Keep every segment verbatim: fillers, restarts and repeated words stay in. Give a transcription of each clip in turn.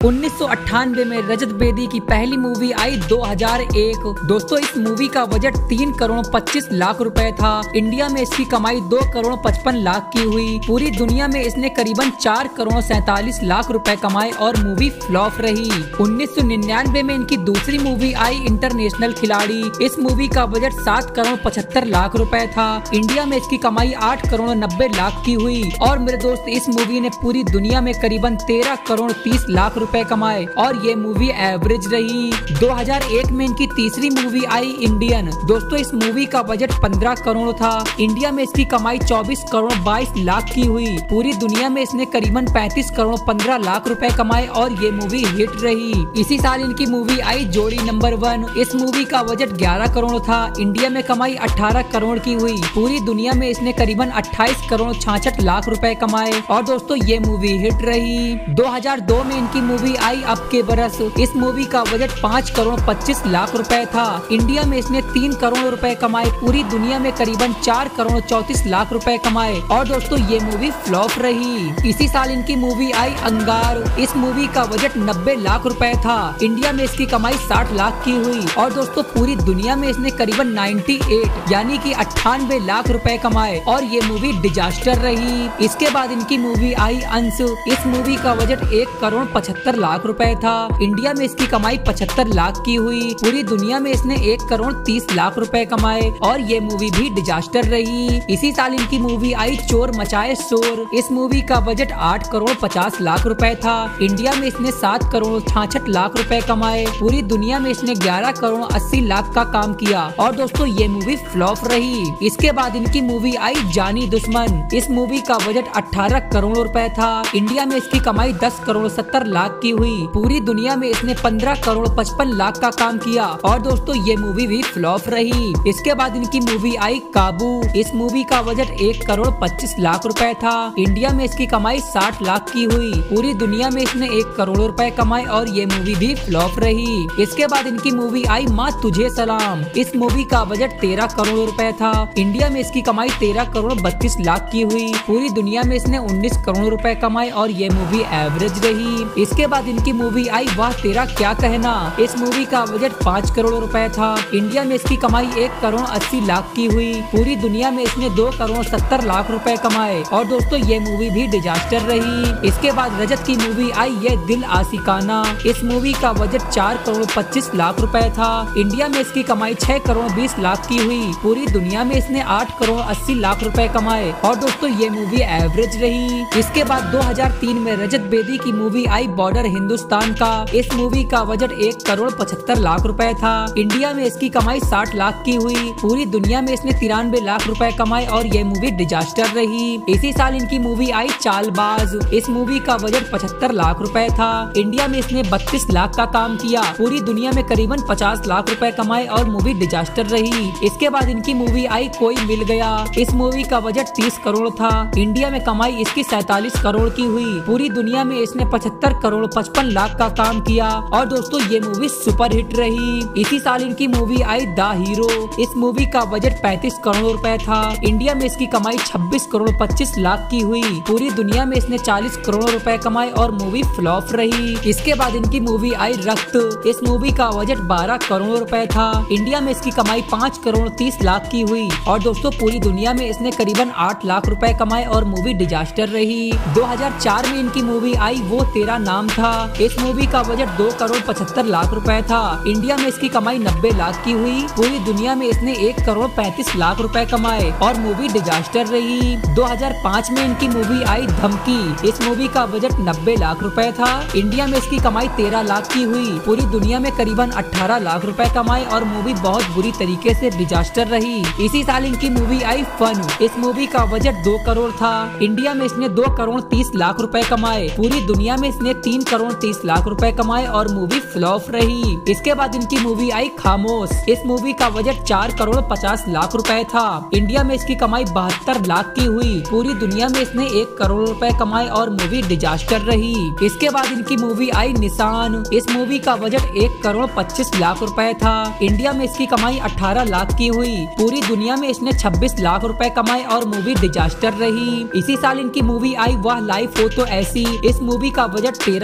उन्नीस सौ अट्ठानवे में रजत बेदी की पहली मूवी आई दो हज़ार एक। दोस्तों इस मूवी का बजट तीन करोड़ पच्चीस लाख रुपए था। इंडिया में इसकी कमाई दो करोड़ पचपन लाख की हुई। पूरी दुनिया में इसने करीबन चार करोड़ सैतालीस लाख रुपए कमाए और मूवी फ्लॉप रही। उन्नीस सौ निन्यानवे में इनकी दूसरी मूवी आई इंटरनेशनल खिलाड़ी। इस मूवी का बजट सात करोड़ पचहत्तर लाख रुपए था। इंडिया में इसकी कमाई आठ करोड़ नब्बे लाख की हुई और मेरे दोस्त इस मूवी ने पूरी दुनिया में करीबन तेरह करोड़ तीस लाख रुपए कमाए और ये मूवी एवरेज रही। दो हज़ार एक में इनकी तीसरी मूवी आई इंडियन। दोस्तों इस मूवी का बजट पंद्रह करोड़ था। इंडिया में इसकी कमाई चौबीस करोड़ बाईस लाख की हुई। पूरी दुनिया में इसने करीबन पैंतीस करोड़ पंद्रह लाख रुपए कमाए और ये मूवी हिट रही। इसी साल इनकी मूवी आई जोड़ी नंबर वन। इस मूवी का बजट ग्यारह करोड़ था। इंडिया में कमाई अठारह करोड़ की हुई। पूरी दुनिया में इसने करीबन अट्ठाईस करोड़ छियासठ लाख रुपए कमाए और दोस्तों ये मूवी हिट रही। दो हज़ार दो में इनकी मूवी आई अब के बरस। इस मूवी का बजट पाँच करोड़ पच्चीस लाख रुपए था। इंडिया में इसने तीन करोड़ रुपए कमाए। पूरी दुनिया में करीबन चार करोड़ चौतीस लाख रुपए कमाए और दोस्तों ये मूवी फ्लॉप रही। इसी साल इनकी मूवी आई अंगार। इस मूवी का बजट नब्बे लाख रुपए था। इंडिया में इसकी कमाई साठ लाख की हुई और दोस्तों पूरी दुनिया में इसने करीबन अट्ठानवे यानी कि अट्ठानवे लाख रुपए कमाए और ये मूवी डिजास्टर रही। इसके बाद इनकी मूवी आई अंश। इस मूवी का बजट एक करोड़ पचहत्तर लाख रुपए था। इंडिया में इसकी कमाई पचहत्तर लाख की हुई। पूरी दुनिया में इसने एक करोड़ तीस लाख रुपए कमाए और ये मूवी भी डिजास्टर रही। इसी साल इनकी मूवी आई चोर मचाए शोर। इस मूवी का बजट आठ करोड़ पचास लाख रुपए था। इंडिया में इसने सात करोड़ छियासठ लाख रुपए कमाए। पूरी दुनिया में इसने ग्यारह करोड़ अस्सी लाख का काम किया और दोस्तों ये मूवी फ्लॉप रही। इसके बाद इनकी मूवी आई जानी दुश्मन। इस मूवी का बजट अठारह करोड़ रुपए था। इंडिया में इसकी कमाई दस करोड़ सत्तर लाख की हुई। पूरी दुनिया में इसने पंद्रह करोड़ पचपन लाख का काम किया और दोस्तों ये मूवी भी फ्लॉप रही। इसके बाद इनकी मूवी आई काबू। इस मूवी का बजट एक करोड़ पच्चीस लाख रुपए था। इंडिया में इसकी कमाई साठ लाख की हुई। पूरी दुनिया में इसने एक करोड़ रुपए कमाए और ये मूवी भी फ्लॉप रही। इसके बाद इनकी मूवी आई माँ तुझे सलाम। इस मूवी का बजट तेरह करोड़ रुपए था। इंडिया में इसकी कमाई तेरह करोड़ बत्तीस लाख की हुई। पूरी दुनिया में इसने उन्नीस करोड़ रुपए कमाए और ये मूवी एवरेज रही। इसके बाद इनकी मूवी आई वाह तेरा क्या कहना। इस मूवी का बजट पाँच करोड़ रुपए था। इंडिया में इसकी कमाई एक करोड़ अस्सी लाख की हुई। पूरी दुनिया में इसने दो करोड़ सत्तर लाख रुपए कमाए और दोस्तों ये मूवी भी डिजास्टर रही। इसके बाद रजत की मूवी आई ये दिल आशिकाना। इस मूवी का बजट चार करोड़ पच्चीस लाख रुपए था। इंडिया में इसकी कमाई छह करोड़ बीस लाख की हुई। पूरी दुनिया में इसने आठ करोड़ अस्सी लाख रुपए कमाए और दोस्तों ये मूवी एवरेज रही। इसके बाद दो हज़ार तीन में रजत बेदी की मूवी आई बॉर्डर हिंदुस्तान का। इस मूवी का बजट एक करोड़ पचहत्तर लाख रुपए था। इंडिया में इसकी कमाई साठ लाख की हुई। पूरी दुनिया में इसने तिरानवे लाख रुपए कमाए और ये मूवी डिजास्टर रही। इसी साल इनकी मूवी आई चालबाज। इस मूवी का बजट पचहत्तर लाख रुपए था। इंडिया में इसने बत्तीस लाख का काम किया। पूरी दुनिया में करीबन पचास लाख रुपए कमाए और मूवी डिजास्टर रही। इसके बाद इनकी मूवी आई कोई मिल गया। इस मूवी का बजट तीस करोड़ था। इंडिया में कमाई इसकी सैतालीस करोड़ की हुई। पूरी दुनिया में इसने पचहत्तर करोड़ पचपन लाख का काम किया और दोस्तों ये मूवी सुपर हिट रही। इसी साल इनकी मूवी आई द हीरो। इस मूवी का बजट पैंतीस करोड़ रुपए था। इंडिया में इसकी कमाई छब्बीस करोड़ पच्चीस लाख की हुई। पूरी दुनिया में इसने चालीस करोड़ रुपए कमाए और मूवी फ्लॉप रही। इसके बाद इनकी मूवी आई रक्त। इस मूवी का बजट बारह करोड़ रुपए था। इंडिया में इसकी कमाई पाँच करोड़ तीस लाख की हुई और दोस्तों पूरी दुनिया में इसने करीबन आठ लाख रुपए कमाए और मूवी डिजास्टर रही। दो हज़ार चार में इनकी मूवी आई वो तेरा नाम था। इस मूवी का बजट दो करोड़ पचहत्तर लाख रुपए था। इंडिया में इसकी कमाई नब्बे लाख की हुई। पूरी दुनिया में इसने एक करोड़ पैंतीस लाख रुपए कमाए और मूवी डिजास्टर रही। दो हज़ार पाँच में इनकी मूवी आई धमकी। इस मूवी का बजट नब्बे लाख रुपए था। इंडिया में इसकी कमाई तेरह लाख की हुई। पूरी दुनिया में करीबन अठारह लाख रुपए कमाए और मूवी बहुत बुरी तरीके से डिजास्टर रही। इसी साल इनकी मूवी आई फन। इस मूवी का बजट दो करोड़ था। इंडिया में इसने दो करोड़ तीस लाख रुपए कमाए। पूरी दुनिया में इसने तीन करोड़ तीस लाख रुपए कमाए और मूवी फ्लॉप रही। इसके बाद इनकी मूवी आई खामोश। इस मूवी का बजट चार करोड़ पचास लाख रुपए था। इंडिया में इसकी कमाई बहत्तर लाख की हुई। पूरी दुनिया में इसने एक करोड़ रुपए कमाए और मूवी डिजास्टर रही। इसके बाद इनकी मूवी आई निशान। इस मूवी का बजट एक करोड़ पच्चीस लाख रुपए था। इंडिया में इसकी कमाई अठारह लाख की हुई। पूरी दुनिया में इसने छब्बीस लाख रुपए कमाए और मूवी डिजास्टर रही। इसी साल इनकी मूवी आई वाह लाइफ हो तो ऐसी। इस मूवी का बजट तेरह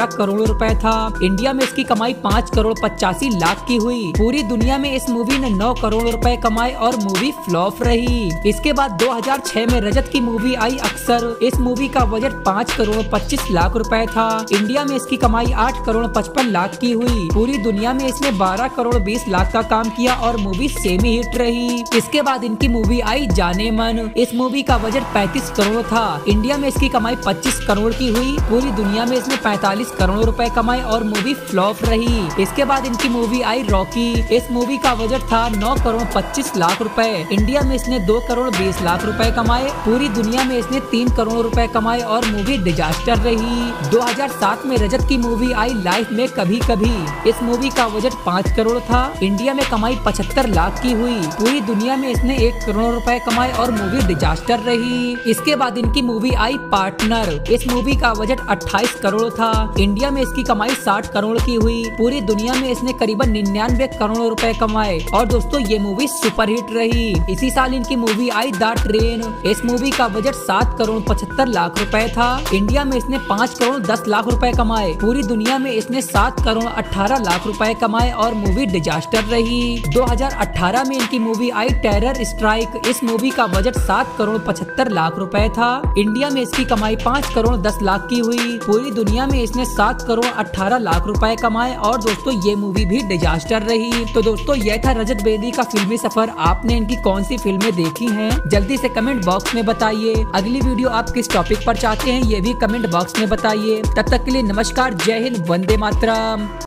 करोड़ रुपए था। इंडिया में इसकी कमाई पाँच करोड़ पचासी लाख की हुई। पूरी दुनिया में इस मूवी ने नौ करोड़ रुपए कमाए और मूवी फ्लॉप रही। इसके बाद दो हज़ार छह में रजत की मूवी आई अक्सर। इस मूवी का बजट पाँच करोड़ पच्चीस लाख रुपए था। इंडिया में इसकी कमाई आठ करोड़ पचपन लाख की हुई। पूरी दुनिया में इसने बारह करोड़ बीस लाख का काम किया और मूवी सेमी हिट रही। इसके बाद इनकी मूवी आई जाने मन। इस मूवी का बजट पैंतीस करोड़ था। इंडिया में इसकी कमाई पच्चीस करोड़ की हुई। पूरी दुनिया में इसने पैंतालीस करोड़ रुपए कमाए और मूवी फ्लॉप रही। इसके बाद इनकी मूवी आई रॉकी। इस मूवी का बजट था नौ करोड़ पच्चीस लाख रुपए। इंडिया में इसने दो करोड़ बीस लाख रुपए कमाए। पूरी दुनिया में इसने तीन करोड़ रुपए कमाए और मूवी डिजास्टर रही। दो हज़ार सात में रजत की मूवी आई लाइफ में कभी कभी। इस मूवी का बजट पाँच करोड़ था। इंडिया में कमाई पचहत्तर लाख की हुई। पूरी दुनिया में इसने एक करोड़ रुपए कमाए और मूवी डिजास्टर रही। इसके बाद इनकी मूवी आई पार्टनर। इस मूवी का बजट अट्ठाईस करोड़ था। इंडिया में इसकी कमाई साठ करोड़ की हुई। पूरी दुनिया में इसने करीबन निन्यानवे करोड़ रुपए कमाए और दोस्तों ये मूवी सुपरहिट रही। इसी साल इनकी मूवी आई द ट्रेन। इस मूवी का बजट सात करोड़ पचहत्तर लाख रुपए था। इंडिया में इसने पाँच करोड़ दस लाख रुपए कमाए। पूरी दुनिया में इसने सात करोड़ अठारह लाख रुपए कमाए और मूवी डिजास्टर रही। दो हज़ार अठारह में इनकी मूवी आई टेरर स्ट्राइक। इस मूवी का बजट सात करोड़ पचहत्तर लाख रुपए था। इंडिया में इसकी कमाई पाँच करोड़ दस लाख की हुई। पूरी दुनिया में इसने सात करोड़ अठारह लाख रुपए कमाए और दोस्तों ये मूवी भी डिजास्टर रही। तो दोस्तों यह था रजत बेदी का फिल्मी सफर। आपने इनकी कौन सी फिल्में देखी हैं? जल्दी से कमेंट बॉक्स में बताइए। अगली वीडियो आप किस टॉपिक पर चाहते हैं ये भी कमेंट बॉक्स में बताइए। तब तक के लिए नमस्कार, जय हिंद, वंदे मातरम।